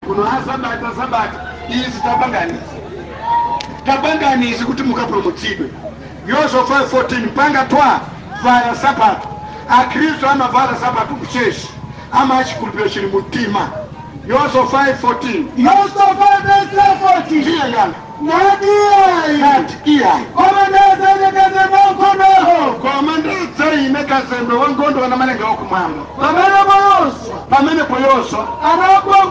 kuno sabata izi tabanganisi kuti mukapromotsidwe. Yoswa 5:14 panga twa vala sabato. Akristo amavala sabato kucheshi ama achikulupira chiri mutima. Yoswa 5:14 Yoswa 5:14 Chiyangana Nati iyai komandeza nekonoho komandeza inekazembe wangondo wanamalenga okumwamba pamene Yoswa anagwa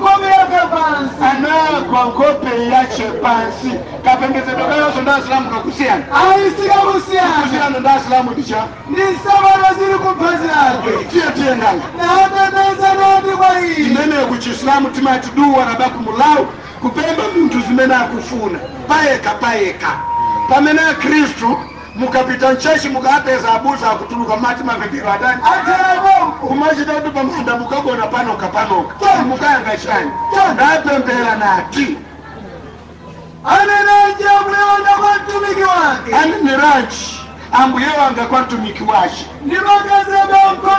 ngope yache pansi kapembedzedwa ka Yoswa nda Islamu kakusiyana aisika kusiyana nda Islamu ndicha ni sabata ziri kuphazi yake tiye ndanga nateteza nati kwa iyi imene kuchiislamu timati duwa rabaku mulau kupemba muntu zimene akufuna payeka pamene Kristu mukapita ncheshi mukapeza abuza akutuluka mati mapembero adani kumachita kuti pamanda mukagona panoka mukayanga chani ndapembera nati aneneje ambuyeonda kwa mtumiki wake aneniranji ambuye wanga kwa mtumiki wache ndipakazebe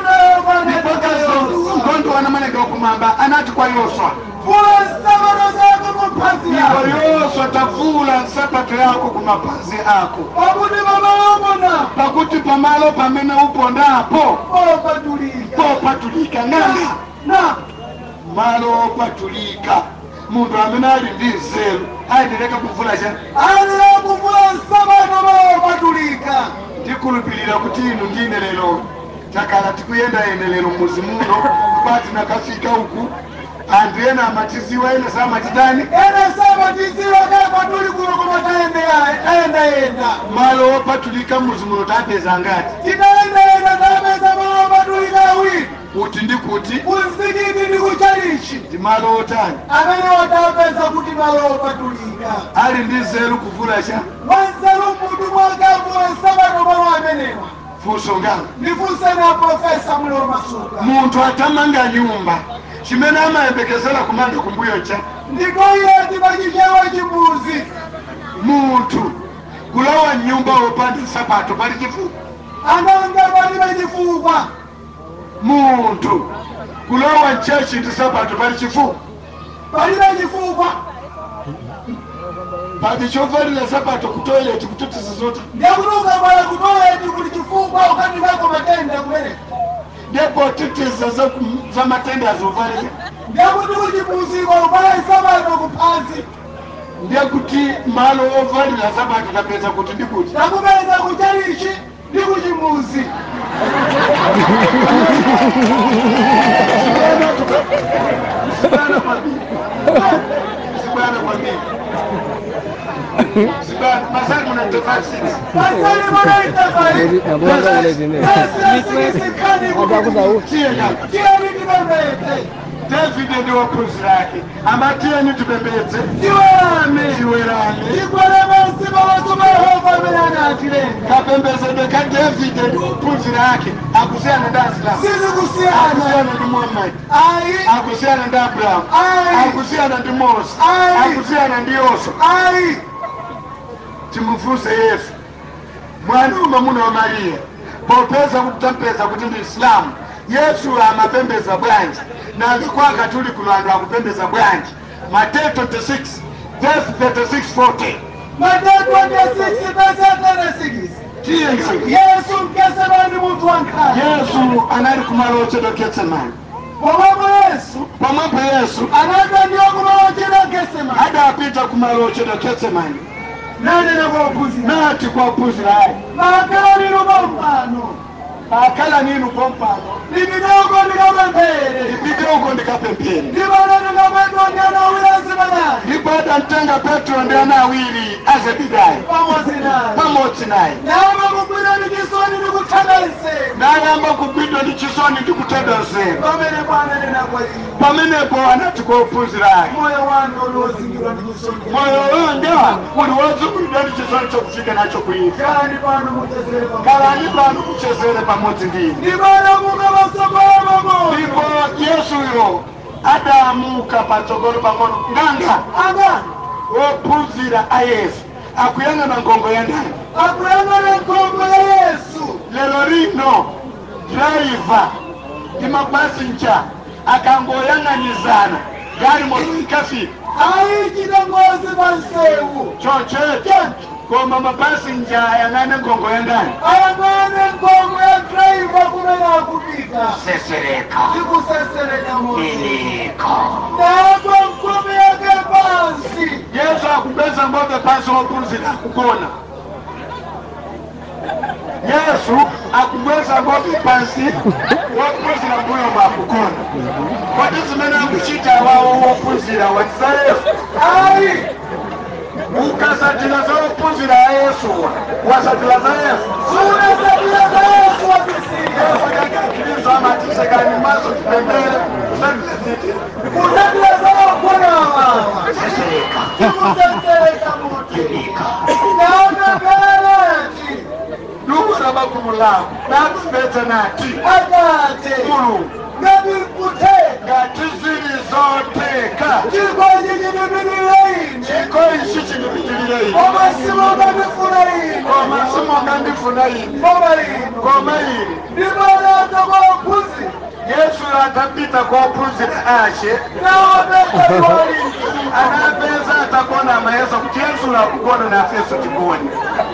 mkondo wanamalenga okumwamba anati kwa Yoswa vula nsabato zako kumphazi yako Yoswa tavula nsabato yako kumapazi ako pakuti pamalo pamene upondapo popatulika nganga malo opatulika mundu amene ali ndi nzeru ayendereka kuvula chani alira kuvula nsabato popatulika. ndikulupirira kuti inu ndine lero takala tikuyenda ene lero muzi muno kwati nakafika uku anthu ena amatiziwa ena samatidani ena samatiziwa kapatuli kulokoma taenda malo opatulika muzi muno tapeza ngati titaenda tapeza malo opatulika awiri kuti ndikuti kuzikiti ndi kuchalichi ndi malo otani amene watapeza kuti malo opatulika ali ndi nzeru kuvula cha wanzeru mutu mwakavula nsabato malo amenewa funso nganga ndifunse na profesa Muliro Masuka munthu atamanga nyumba chimene amayembekezera kumanga kumbuyo cha ndikoyeti pachichewa chimbuzi munthu kulowa nyumba opanda nsapato pali chifukwa ananga palibe chifukwa munthu kulowa nchechi ndi sapato pali chifukwa palibe chifukwa pali chovalira sapato ku toilet kutotisa zote ndekutuka pala ku toilet kuli chifukwa ukandikako matenda kumene ndipo titiza za matenda azovalira ndekuti kuchimuziko upala sabato kuphazi ndekuti malo ovalira sapato tapeza kuti ndikuti takupeza kuchalichi ndi kuchimuzi Sibana kwa mimi Sibana masali muna tefasisi masali muna tefasisi Abanga wale zime David ndio wapuzi lake amatia ni tubembeze siwerame ikweleme watume Yehova milana atileni kapembeze beka David ndio wapuzi lake akusiana nda Islam sisi kusiana ndi Muhammad akusiana nda Abraham akusiana ndi Moses akusiana ndi Yoswa timufunse Yesu mwana umamuna wa Maria popeza kutampeza kuti ndi Islam Yesu amapembeza bwanji na alikuwa katuli kulandu akupembeza bwanji Matthew 26 verse 36-40 Matthew 26 verse 36 Yesu mkesema ni mtu wankani Yesu anali kumalo chedo Getsemani pamwepo Yesu anaka ndio kumalo chedo Getsemani hada apita kumalo chedo Getsemani nani na kwa upuzi nati kwa upuzi lai makala nilo mpano akala ninu pompano libidogo ndikapempere libidogo ndikapempere libada ndikapetro ndiana awili azibadani libada ntenga Petro ndiana awili azebidai pamodzi naye nayamba kubwidwa ndi chisoni ndikutedozera pamene pamenepo anati kwa upuzi lai moyo wanga uliozingirwa ndi chisoni moyo ndewa uli wozungulidwa ndi chisoni chokufika nacho kuifa kalani pano kuchezere pamodzi ndini ndipo Yesu yo adamuka patsogolo pang'ono nganga ophunzira a Yesu akuyang'ana ngongo ya ndani lero lino driver ndi mapassenger akangoyang'anizana gari moto ikafi ayichita ngozi pansewu choche koma mapasinja ayang'ane ngongo ya ndani ayang'ane ngongo ya driver kumene akupita sesereka tikusesereka moto iliko napo nkhope yake pansi Yesu akubeza ngombe pansi wophunzira kugona Yesu akubeza ngombe pansi wophunzira mbuyo mwakugona kodi zimene akuchita wawo wophunzira watisayesu ayi ukasatila za wophunzira Yesu wasatila za Yesu unasatila za Yesu wakisiya Yesu yakakiliza amatisekani maso kipembele usatila ziti usatila za wakona wawa tikusesereka moto naona galati Ndugu sabakumulamu nakubete nati akate Mulu ngabikuteka ngatizili zoteka chikojijidibidileini chiko ishi chinipitilile omasimo ngandifulaini omasimo ngandifuna ini omalino ngoma ini ndibalata kwakuzi Yesu atapita kwa ophunzira ashe naobekaiwalini anapeza atakona amayeso kuti Yesu lakugona nafeso tikoni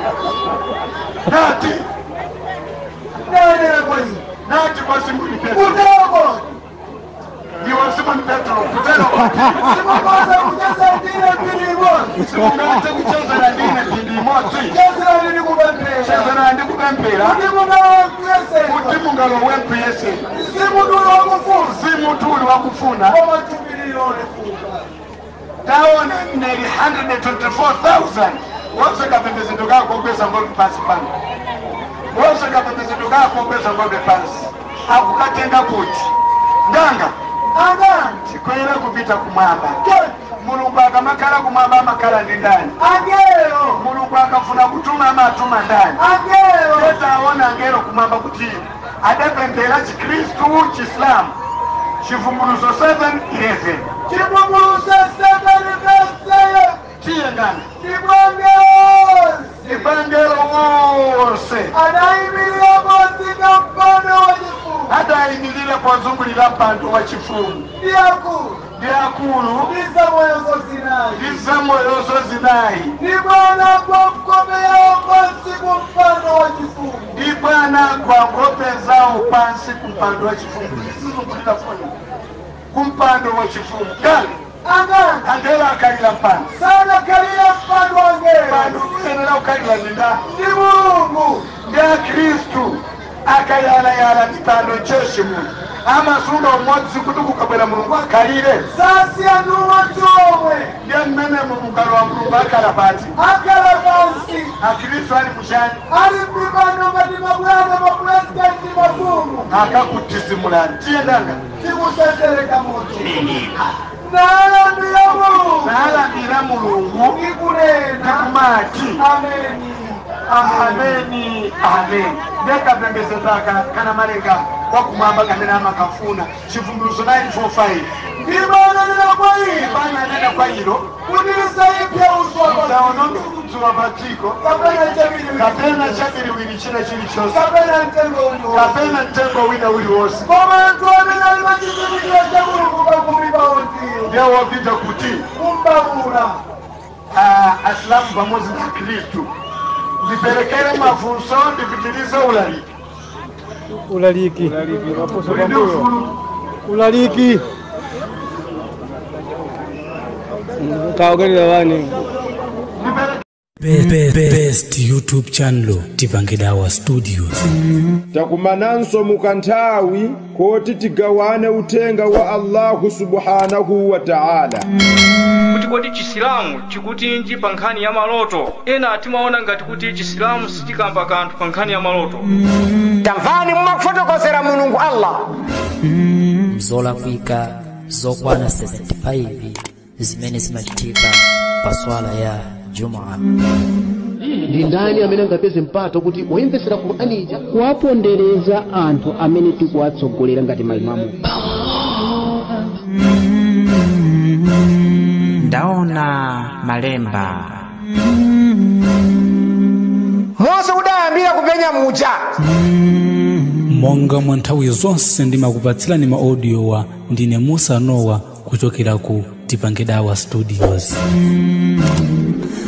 nati naenera kwaini nati kwa Simoni Petro kuteko ndiwo Simoni Petro kutero simukoza kucheza ndine pilimozi simungate kucheza na ndine pindi imodzi chezera ndini kupempera cheza na ndi kupempera ndimungawakuyesera kuti mungalo wempuyese simutulo wakufuna simutuli wakufuna omatupililole fuka taona neli 124,000 wose kapembezedo kako kweza ngombe pansi pano wose kapembezedo kako kweza ngombe pansi akukatenga kuti nganga angani tikwere kupita kumwamba Mulungu akamakala kumwamba amakala ndi ndani angelo Mulungu akafuna kutuma amatuma ndani angelo taona ngelo kumwamba kuti adapembera chikristu chiislamu chivumbuluso 7:11 chivumbuluso 7:11 tiye ndani ibangelo wose adayimirira mozika mpando wa chifumu adayimirira pozungulira mpando wa chifumu ndiakulu ndizamoyozo zinayi ndizamoyozo zinayi ndibwana gwamkomeyawo pansi ku mpando wa chifumu ndibwana gwangopezawo pansi ku mpando wa chifumu isizungulira foni ku mpando wa chifumu kale angani angelo akalira mpando sana kalira mpando wangelo kuyenera kukalira ndinda ndi mulungu ndi akristu akayalayala mipando ncheshi muno amasunga umodzi kuti kukabwera mulungu akalire sasiyanuwa chomwe ndiye mmene mukalo wa mulungu akala pati akala pansi akristu ali kuchani ali mpipano ngati mabwana mapuresidenti mafumu akakutisimulani tiyendanga tikusesereka moto nalambira mulungu nalambira mulungu ikunena kumati ameni ameni ameni ndekapembezezaka kana malenga wakumwamba kamene amakafuna chivumbuluso 9:45 ndibananena kwa ilo bananena kwa ilo kudilisa ipya uswapa taonondo kudzuwa patiko kapena chabili kapena chabiriwiri china chilichonse kapena mtengo uno kapena mtengo wina uliwonse komantu amene ali pachizimikiro cha mulungu pakumibawo ndiyo ndiye wopita kuti kumbavula asilamu pamodzi na khristu ndiperekere mafunso ndipitilize ulaliki ulaliki kaogerera wani Best YouTube channel Tipangidawa Studios. Takumananso mukanthawi koti tigawane utenga wa Allahu subhanahu wa ta'ala. Kuti chisilamu chikutinji pankhani ya maloto ena timaona ngati kuti chisilamu sichikamba kanthu pankhani ya maloto tamvani mmakufotokozera mulungu Allah mzola kuika zokwana 75 zimene zimachitika pa swala ya Jumaa. Ndi ndani amene angapeze mpato kuti woyembesera Qur'ani ija kuwapondereza anthu amene tikuwatsogolera ngati maimamu. Ndaona malemba Mose udayambira kupenya muja monga mwa nthawi zonse ndimakupatsirani ma audio wa ndine Musa Noah kuchokera ku Tipange Dawa Studios.